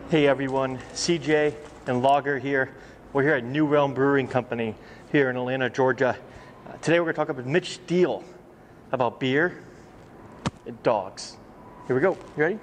Hey everyone, CJ and Lager here. We're here at New Realm Brewing Company here in Atlanta, Georgia. Today we're going to talk with Mitch Steele about beer and dogs. Here we go. You ready?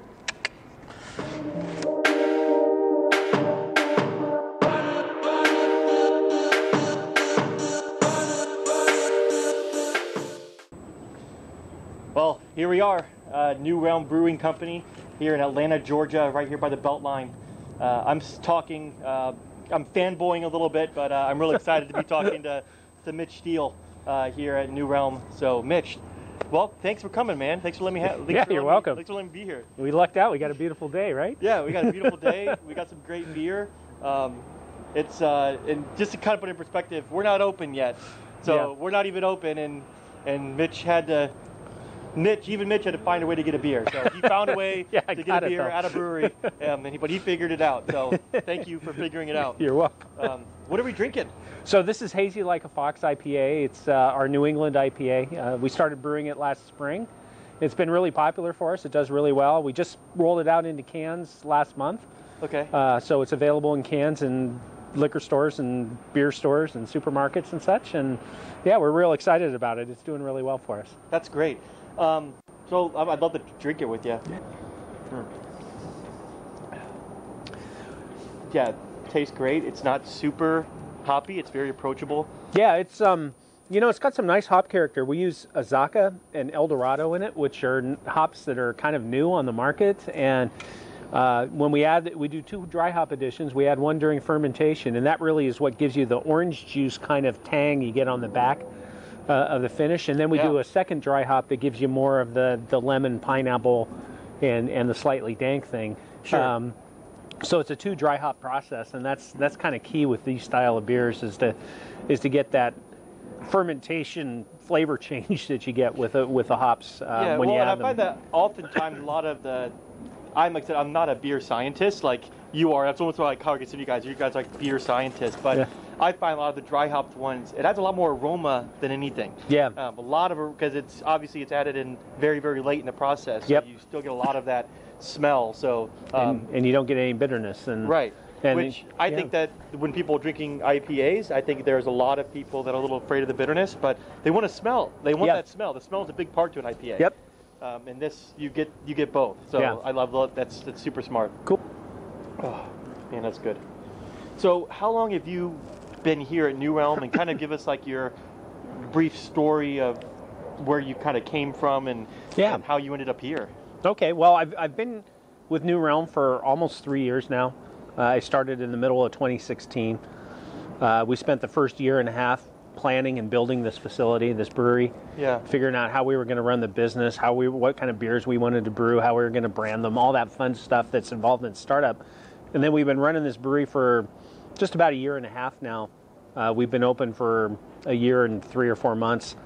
Well, here we are, New Realm Brewing Company here in Atlanta, Georgia, right here by the Beltline. I'm fanboying a little bit, but I'm really excited to be talking to Mitch Steele here at New Realm. So, Mitch, well, thanks for coming, man. Thanks for letting me You're welcome. Thanks for letting me be here. We lucked out. We got a beautiful day, right? Yeah, we got a beautiful day. We got some great beer. And just to kind of put it in perspective, we're not open yet. So we're not even open, and Mitch had to find a way to get a beer. So he found a way to get a beer at a brewery, but he figured it out. So thank you for figuring it out. You're welcome. What are we drinking? So this is Hazy Like a Fox IPA. It's our New England IPA. We started brewing it last spring. It's been really popular for us. It does really well. We just rolled it out into cans last month. Okay. So it's available in cans in liquor stores and beer stores and supermarkets and such. And yeah, we're real excited about it. It's doing really well for us. That's great. So I'd love to drink it with you. Yeah, tastes great. It's not super hoppy. It's very approachable. Yeah, it's it's got some nice hop character. We use Azaka and El Dorado in it, which are hops that are kind of new on the market. And when we do 2 dry hop additions. We add 1 during fermentation, and that really is what gives you the orange juice kind of tang you get on the back of the finish. And then we do a second dry hop that gives you more of the lemon, pineapple, and the slightly dank thing. Sure. So it's a 2 dry hop process, and that's kind of key with these style of beers is to get that fermentation flavor change that you get with the hops when you add them. I find that oftentimes a lot of I'm not a beer scientist like you are. That's almost what I consider you guys. You guys are like beer scientists, but I find a lot of the dry hopped ones, it adds a lot more aroma than anything. Yeah. A lot of it, because it's added in very, very late in the process. Yep. So you still get a lot of that smell. So and you don't get any bitterness. Right. Which I think that when people are drinking IPAs, I think there's a lot of people that are a little afraid of the bitterness, but they want to smell. They want that smell. The smell is a big part to an IPA. Yep. And this, you get both. So I love that. That's super smart. Cool. Oh, man, that's good. So how long have you been here at New Realm, and kind of give us like your brief story of where you kind of came from and how you ended up here? Okay, well, I've been with New Realm for almost 3 years now. I started in the middle of 2016. We spent the first year and a half planning and building this facility, this brewery, figuring out how we were going to run the business, what kind of beers we wanted to brew, how we were going to brand them, all that fun stuff that's involved in startup. And then we've been running this brewery for just about a year and a half now. We've been open for a year and 3 or 4 months.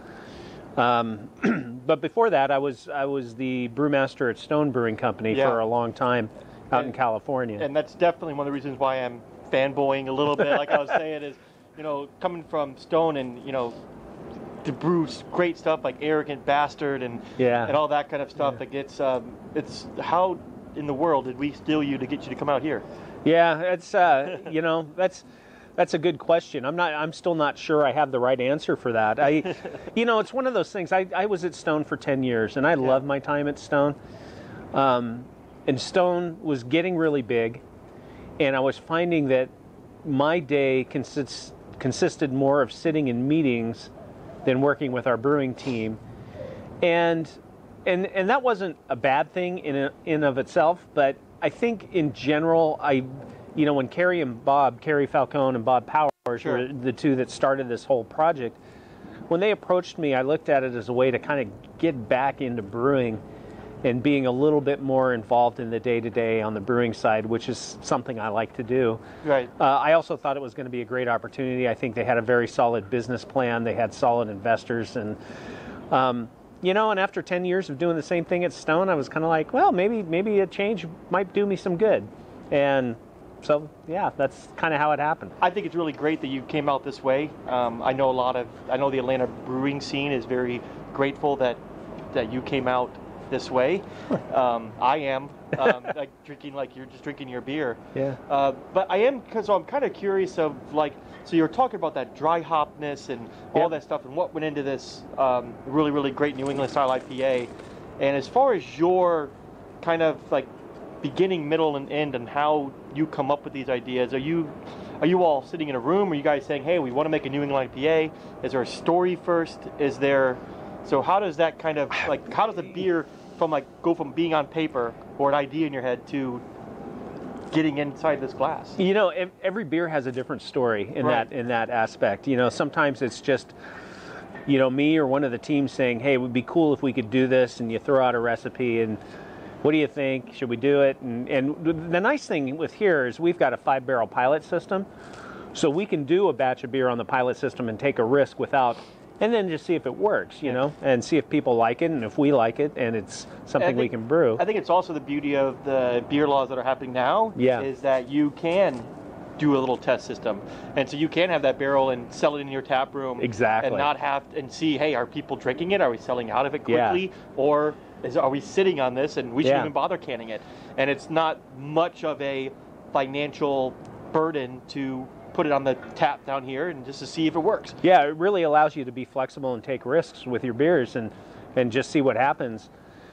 But before that, I was the brewmaster at Stone Brewing Company for a long time out in California. And that's definitely one of the reasons why I'm fanboying a little bit. Like I was saying, is coming from Stone and to brew great stuff like Arrogant Bastard and all that kind of stuff. Like it's how in the world did we steal you to get you to come out here? Yeah, it's that's a good question. I'm still not sure I have the right answer for that. It's one of those things. I was at Stone for 10 years, and I love my time at Stone. And Stone was getting really big, and I was finding that my day consisted more of sitting in meetings than working with our brewing team, and that wasn't a bad thing in of itself. But I think in general, when Carrie Falcone and Bob Powers were the 2 that started this whole project, when they approached me, I looked at it as a way to kind of get back into brewing and being a little bit more involved in the day-to-day on the brewing side, which is something I like to do. Right. I also thought it was going to be a great opportunity. I think they had a very solid business plan. They had solid investors. And, and after 10 years of doing the same thing at Stone, I was kind of like, well, maybe a change might do me some good. And so, that's kind of how it happened. I think it's really great that you came out this way. I know the Atlanta brewing scene is very grateful that you came out this way. I am like drinking like you're just drinking your beer. Yeah. But I am, because I'm kind of curious of like, so you're talking about that dry hopness and all that stuff and what went into this really, really great New England style IPA. And as far as your kind of like beginning, middle, and end, and how you come up with these ideas, are you all sitting in a room? Are you guys saying, hey, we want to make a New England IPA? Is there a story first? So how does that kind of like, how does a beer go from being on paper or an idea in your head to getting inside this glass? You know, every beer has a different story in that aspect. You know, sometimes it's just, you know, me or one of the team saying, hey, it would be cool if we could do this, and you throw out a recipe and what do you think? Should we do it? And the nice thing with here is we've got a 5-barrel pilot system, so we can do a batch of beer on the pilot system and take a risk and then just see if it works, you know, and see if people like it and if we like it and it's something we can brew. I think it's also the beauty of the beer laws that are happening now is that you can do a little test system. And so you can have that barrel and sell it in your tap room. Exactly. And not have, and see, hey, are people drinking it? Are we selling out of it quickly? Or are we sitting on this and we shouldn't even bother canning it? And it's not much of a financial burden to put it on the tap down here and just to see if it works. Yeah, it really allows you to be flexible and take risks with your beers and just see what happens.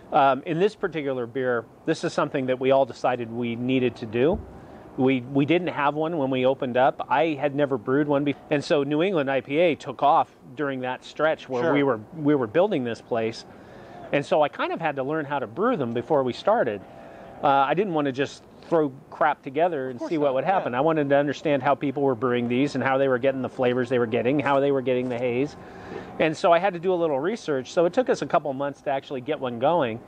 In this particular beer, this is something that we all decided we needed to do. We didn't have one when we opened up. I had never brewed one before. And so New England IPA took off during that stretch where we were building this place. And so I kind of had to learn how to brew them before we started. I didn't want to just throw crap together and see what would happen. I wanted to understand how people were brewing these and how they were getting the flavors they were getting, how they were getting the haze. And so I had to do a little research. So it took us a couple months to actually get one going.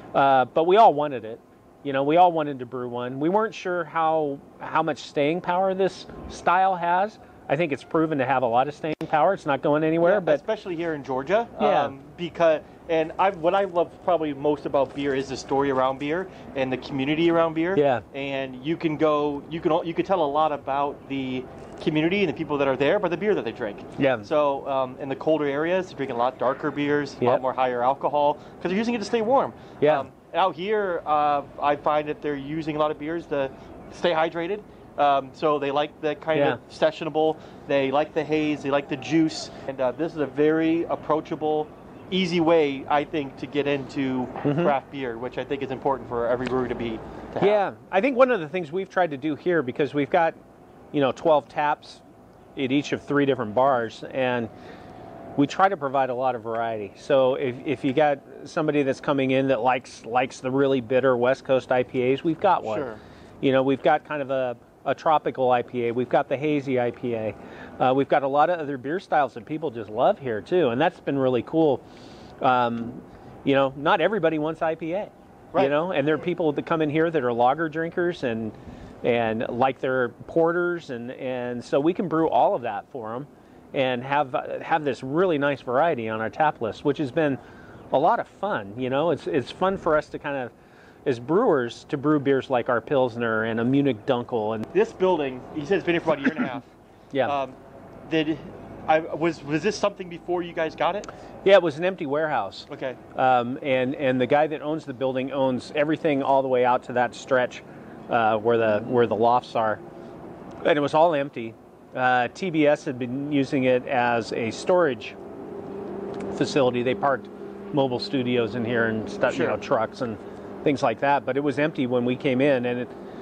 But we all wanted it. You know, we all wanted to brew one. We weren't sure how much staying power this style has. I think it's proven to have a lot of staying power. It's not going anywhere, but especially here in Georgia. Yeah. What I love probably most about beer is the story around beer and the community around beer. Yeah. And you can tell a lot about the community and the people that are there by the beer that they drink. Yeah. So in the colder areas, they're drinking a lot darker beers, a lot more higher alcohol because they're using it to stay warm. Yeah. Out here, I find that they're using a lot of beers to stay hydrated. So they like the kind of sessionable, they like the haze, they like the juice. And this is a very approachable, easy way, I think, to get into craft beer, which I think is important for every brewery to have. Yeah, I think one of the things we've tried to do here, because we've got, 12 taps at each of 3 different bars, and we try to provide a lot of variety. So if you got somebody that's coming in that likes the really bitter West Coast IPAs, we've got one. Sure. We've got kind of a tropical IPA. We've got the hazy IPA. We've got a lot of other beer styles that people just love here too, and that's been really cool. Not everybody wants IPA, right. And there are people that come in here that are lager drinkers and like their porters, and so we can brew all of that for them and have this really nice variety on our tap list, which has been a lot of fun. It's fun for us to kind of, as brewers, to brew beers like our Pilsner and a Munich Dunkel. And this building, you said it's been here for about a year and a half. Yeah. Was this something before you guys got it? Yeah, it was an empty warehouse. Okay. And the guy that owns the building owns everything all the way out to that stretch where the lofts are, and it was all empty. TBS had been using it as a storage facility. They parked mobile studios in here and stuff, trucks and things like that. But it was empty when we came in, and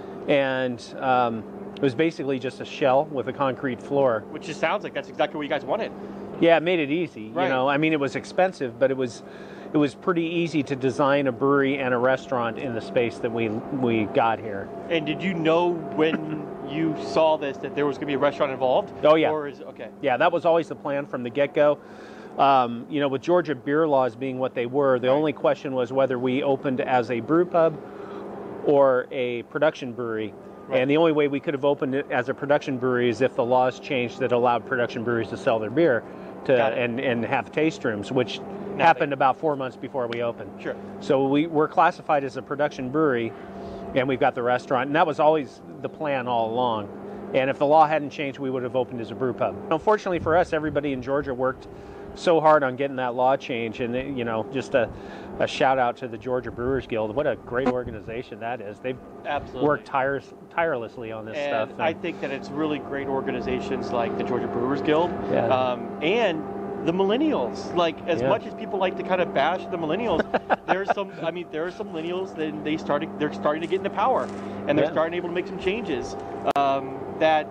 it was basically just a shell with a concrete floor. Which just sounds like that's exactly what you guys wanted. Yeah, it made it easy. Right. I mean, it was expensive, but it was pretty easy to design a brewery and a restaurant in the space that we got here. And did you know when you saw this that there was going to be a restaurant involved? Oh, yeah. Okay. Yeah, that was always the plan from the get-go. With Georgia beer laws being what they were, the only question was whether we opened as a brew pub or a production brewery. Right. And the only way we could have opened it as a production brewery is if the laws changed that allowed production breweries to sell their beer and have taste rooms, which happened about 4 months before we opened. Sure. So we're classified as a production brewery, and we've got the restaurant, and that was always the plan all along. And if the law hadn't changed, we would have opened as a brew pub. Unfortunately for us, everybody in Georgia worked so hard on getting that law change, and you know, just a shout out to the Georgia Brewers Guild. What a great organization that is. They've worked tirelessly on this stuff. And I think that it's really great organizations like the Georgia Brewers Guild, and the millennials. Like, as much as people like to kind of bash the millennials, there are some millennials that they're starting to get into power, and they're starting able to make some changes that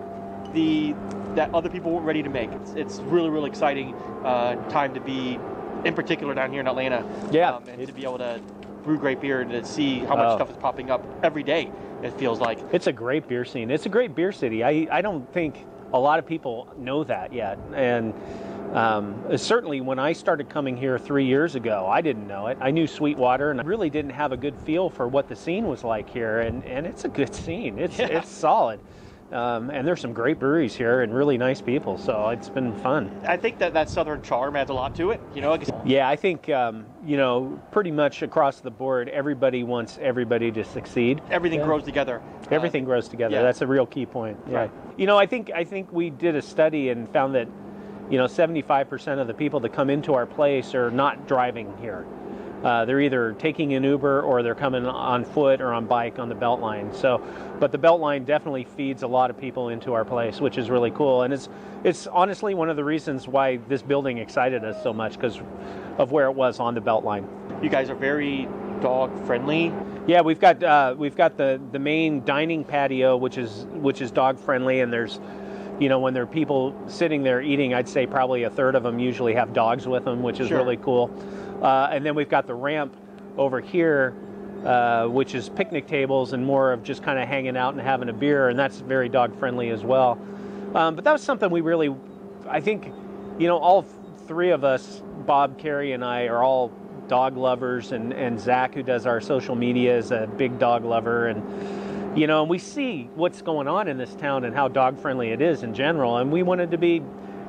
other people weren't ready to make. It's really, really exciting time to be, in particular down here in Atlanta. And to be able to brew great beer and to see how much stuff is popping up every day, it feels like. It's a great beer scene. It's a great beer city. I don't think a lot of people know that yet. And certainly when I started coming here 3 years ago, I didn't know it. I knew Sweetwater, and I really didn't have a good feel for what the scene was like here. And it's a good scene. It's solid. And there's some great breweries here and really nice people, so it's been fun. I think that Southern charm adds a lot to it, you know. Yeah, I think, you know, pretty much across the board, everybody wants everybody to succeed. Everything grows together. Everything grows together. That's a real key point. Yeah. Right. You know, I think we did a study and found that, you know, 75% of the people that come into our place are not driving here. They're either taking an Uber or they're coming on foot or on bike on the Beltline. So, but the Beltline definitely feeds a lot of people into our place, which is really cool. And it's honestly one of the reasons why this building excited us so much, because of where it was on the Beltline. You guys are very dog friendly. Yeah, we've got the main dining patio, which is dog friendly, and there's, you know, when there are people sitting there eating, I'd say probably a third of them usually have dogs with them, which is really cool. And then we've got the ramp over here, which is picnic tables and more of just kind of hanging out and having a beer, and that's very dog friendly as well. But that was something we really, I think, you know, all three of us, Bob, Carrie, and I, are all dog lovers, and Zach, who does our social media, is a big dog lover, and you know, we see what's going on in this town and how dog friendly it is in general, and we wanted to be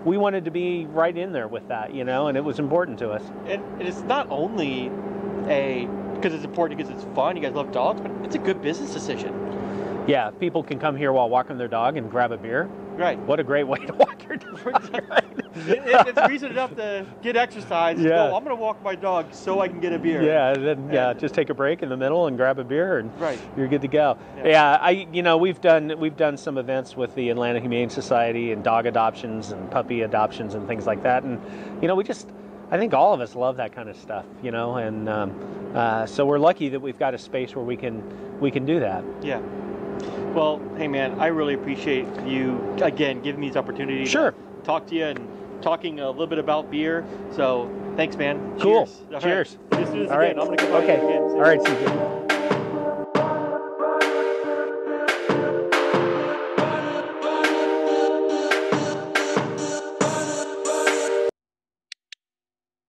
right in there with that, you know, and it was important to us. And it's not only because it's important because it's fun, you guys love dogs, but it's a good business decision. Yeah, people can come here while walking their dog and grab a beer. Right. What a great way to walk your dog. Right? It's reason enough to get exercise. Yeah. I'm going to walk my dog so I can get a beer. Yeah, then just take a break in the middle and grab a beer, and you're good to go. Yeah, you know, we've done some events with the Atlanta Humane Society and dog adoptions and puppy adoptions and things like that, and you know, I think all of us love that kind of stuff, you know, and so we're lucky that we've got a space where we can do that. Yeah. Well, hey man, I really appreciate you again giving me this opportunity to talk to you and talking a little bit about beer. So thanks, man. Cool. Cheers. Cheers. All right. Let's do this All again. right. I'm going to come back again. All right, CJ.